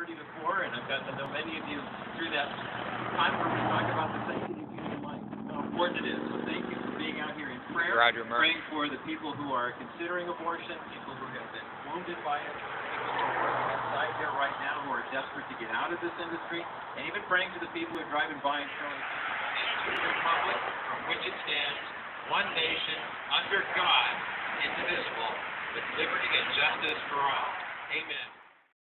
heard you before, and I've gotten to know many of you through that time where we talk about the sanctity of human life, how important it is. So thank you for being out here in prayer, praying for the people who are considering abortion, people who have been wounded by it, people who are working outside here right now who are desperate to get out of this industry, and even praying for the people who are driving by and showing the republic from which it stands, one nation, under God, indivisible, with liberty and justice for all. Amen.